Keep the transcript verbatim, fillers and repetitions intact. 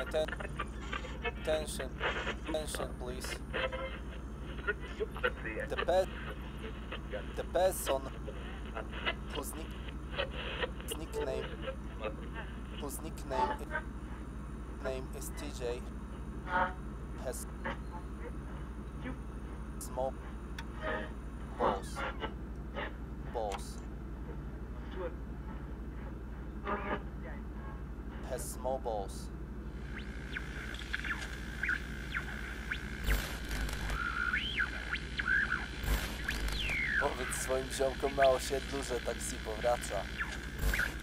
atten attention, attention, please. The pe the person whose nick nickname whose nickname name is T J has small balls. Balls. Has small balls. Powiedz swoim ziomkom na osiedlu, że taksi powraca.